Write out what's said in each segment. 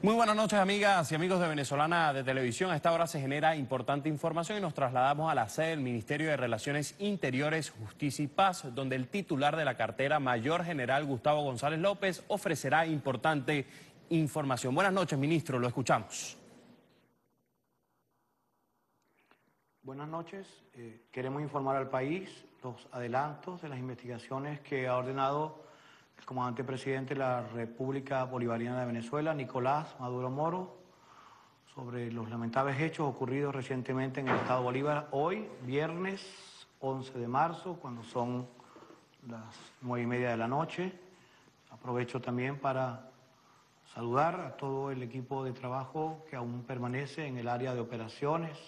Muy buenas noches, amigas y amigos de Venezolana de Televisión. A esta hora se genera importante información y nos trasladamos a la sede del Ministerio de Relaciones Interiores, Justicia y Paz, donde el titular de la cartera, Mayor General Gustavo González López, ofrecerá importante información. Buenas noches, ministro, lo escuchamos. Buenas noches. Queremos informar al país los adelantos de las investigaciones que ha ordenado el comandante presidente de la República Bolivariana de Venezuela, Nicolás Maduro Moro, sobre los lamentables hechos ocurridos recientemente en el estado Bolívar, hoy, viernes 11 de marzo, cuando son las 9:30 de la noche. Aprovecho también para saludar a todo el equipo de trabajo que aún permanece en el área de operaciones,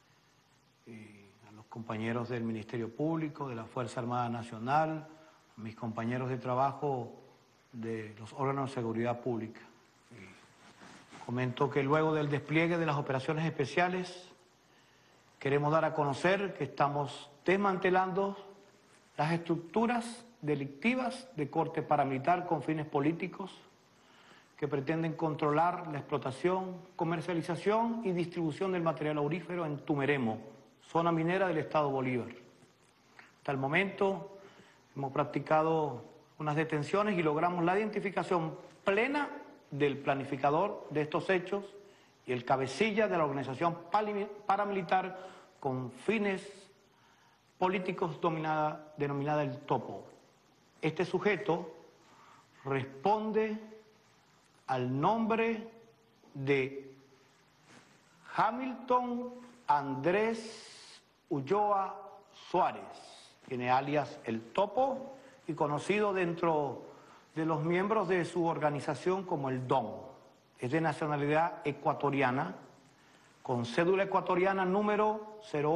a los compañeros del Ministerio Público, de la Fuerza Armada Nacional, a mis compañeros de trabajo de los órganos de seguridad pública. Comento que luego del despliegue de las operaciones especiales, queremos dar a conocer que estamos desmantelando las estructuras delictivas de corte paramilitar con fines políticos que pretenden controlar la explotación, comercialización y distribución del material aurífero en Tumeremo, zona minera del estado Bolívar. Hasta el momento hemos practicado unas detenciones y logramos la identificación plena del planificador de estos hechos y el cabecilla de la organización paramilitar con fines políticos denominada el Topo. Este sujeto responde al nombre de Hamilton Andrés Ulloa Suárez, tiene alias El Topo y conocido dentro de los miembros de su organización como el Don. Es de nacionalidad ecuatoriana, con cédula ecuatoriana número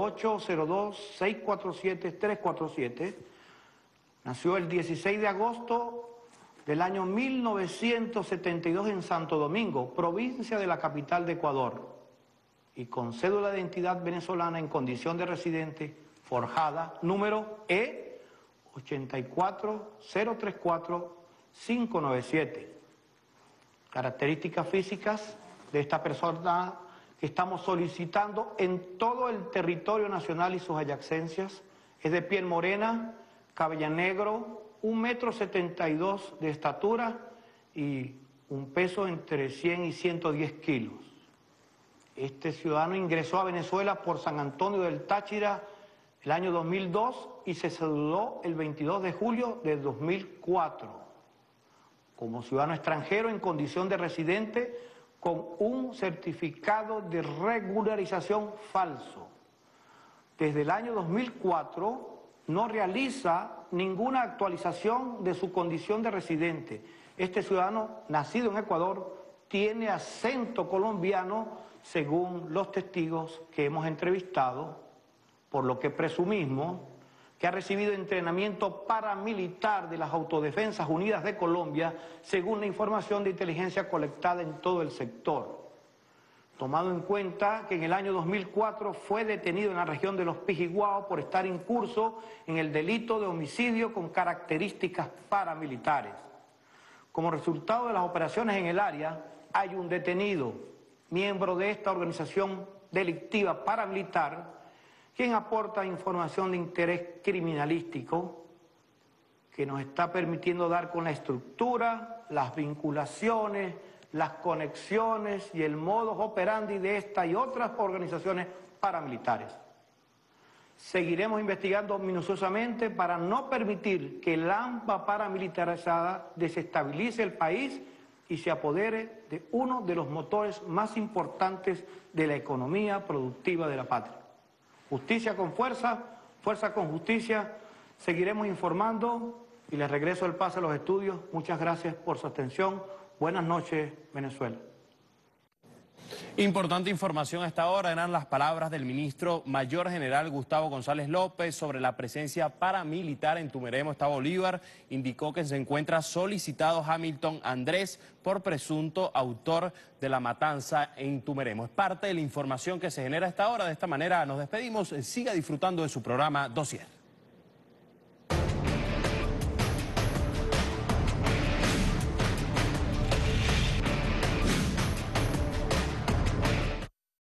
0802-647-347. Nació el 16 de agosto del año 1972 en Santo Domingo, provincia de la capital de Ecuador, y con cédula de identidad venezolana en condición de residente forjada, número E84034-597. Características físicas de esta persona que estamos solicitando en todo el territorio nacional y sus adyacencias: es de piel morena, cabello negro, 1,72 m de estatura y un peso entre 100 y 110 kilos. Este ciudadano ingresó a Venezuela por San Antonio del Táchira el año 2002 y se ceduló el 22 de julio de 2004 como ciudadano extranjero en condición de residente con un certificado de regularización falso. Desde el año 2004 no realiza ninguna actualización de su condición de residente. Este ciudadano, nacido en Ecuador, tiene acento colombiano, según los testigos que hemos entrevistado, por lo que presumimos que ha recibido entrenamiento paramilitar de las Autodefensas Unidas de Colombia, según la información de inteligencia colectada en todo el sector. Tomado en cuenta que en el año 2004 fue detenido en la región de Los Pijiguao por estar incurso en el delito de homicidio con características paramilitares. Como resultado de las operaciones en el área, hay un detenido, miembro de esta organización delictiva paramilitar, quien aporta información de interés criminalístico que nos está permitiendo dar con la estructura, las vinculaciones, las conexiones y el modus operandi de esta y otras organizaciones paramilitares. Seguiremos investigando minuciosamente para no permitir que la AMPA paramilitarizada desestabilice el país y se apodere de uno de los motores más importantes de la economía productiva de la patria. Justicia con fuerza, fuerza con justicia. Seguiremos informando y les regreso el pase a los estudios. Muchas gracias por su atención. Buenas noches, Venezuela. Importante información a esta hora eran las palabras del ministro Mayor General Gustavo González López sobre la presencia paramilitar en Tumeremo, estado Bolívar. Indicó que se encuentra solicitado Hamilton Andrés por presunto autor de la matanza en Tumeremo. Es parte de la información que se genera a esta hora. De esta manera nos despedimos. Siga disfrutando de su programa Dossier.